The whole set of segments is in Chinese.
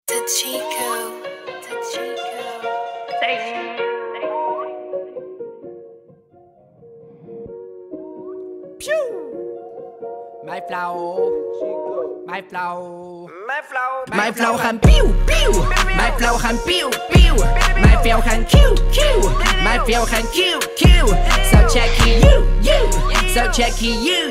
The Chico. My flow 很 biu biu， My flow 很 biu biu，My feel 很 Q Q，My feel 很 Q Q。So checky you，So checky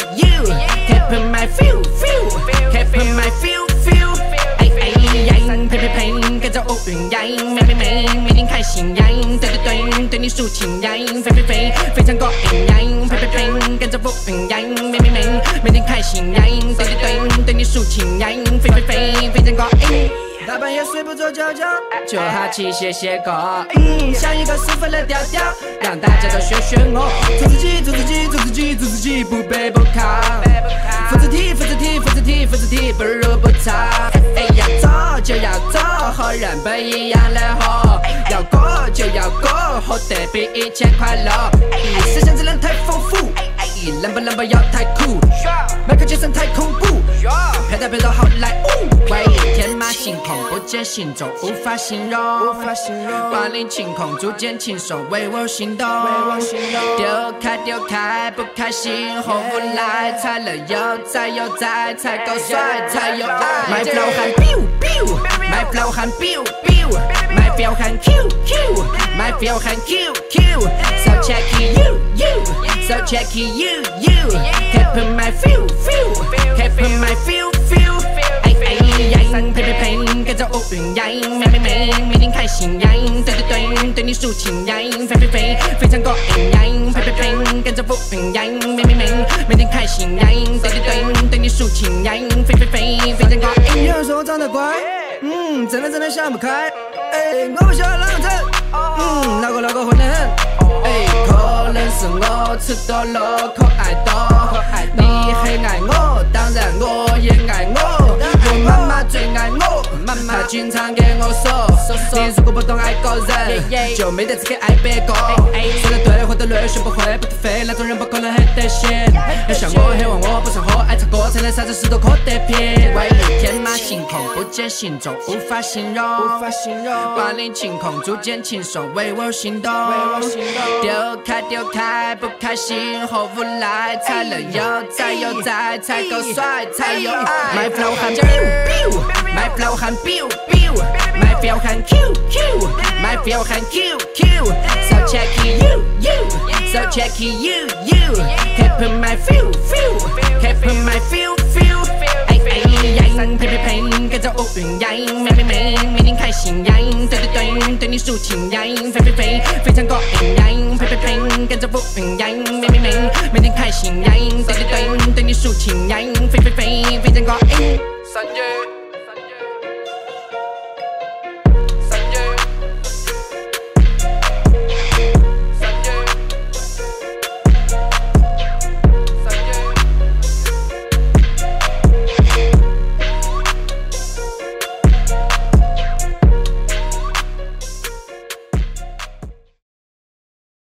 you，Keep my feel，Keep my feel。哎哎呀，呸呸呸，跟着乌云呀，每天开心呀，对你抒情呀，飞非常过瘾呀，呸呸呸，跟着乌云呀，每天开心呀，对你抒情呀，飞非常过瘾。大半夜睡不着觉，就好奇写歌，像一个师傅来调调，让大家都学我，做自己，不卑不亢。复制体，不如不长。哎呀，走就要走，和人不一样的活，要过就要过，活得比以前快乐。思想质量太丰富，冷不要太酷，迈克杰森太恐怖，飘到好莱坞。喂，天马行空，不见形状，无法形容。万里晴空，逐渐轻松，为我心动。丢开，不开心或无赖，才能悠哉，才够帅，才有爱。My flow 很 biu biu，My flow 很 biu biu，My feel 很 Q Q，My feel 很 Q Q。So checky you，So checky you，Keep my feel，Keep my feel。哎哎呀，呸呸呸，跟着乌云呀，每天开心呀，对你抒情呀，飞非常过瘾呀，呸呸呸，跟着乌云呀，每天开心呀，对你抒情呀，飞非常过瘾。有人说我长得乖，真的想不开，哎，我不喜欢浪子，哪个混得很，哎，可能是我吃多了，可爱多，你很爱我，当然我也爱我。我妈妈最爱我，她经常给我说，你如果不懂爱个人，就没得资格爱别个。说得对或得累，学不会不得废，那种人不可能很得行。要像我很忘我，不上火，爱唱歌才能啥子事都可得平。为你天马行空，不见形状，无法形容。万里晴空，逐渐轻松，为我心动。丢开，不开心或无赖，才能悠哉，才够帅，才有爱。My flow 很 biu biu，My flow 很 biu biu，My feel 很 Q Q，My feel 很 Q Q。So checky you，So checky you，Keep my feel，Keep my feel。哎哎呀，呸呸呸，跟着乌云呀，每天开心呀，对你抒情呀，飞常过瘾呀，呸呸呸，跟着乌云呀，每天开心呀，